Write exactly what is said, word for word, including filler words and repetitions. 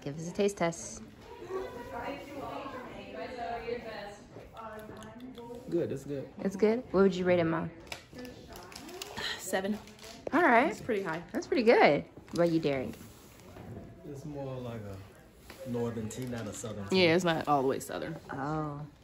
Give us a taste test. Good, it's good. It's good? What would you rate it, Mom? Seven. All right. It's pretty high. That's pretty good. What about you, Derek? It's more like a northern tea, not a southern tea. Yeah, it's not all the way southern. Oh.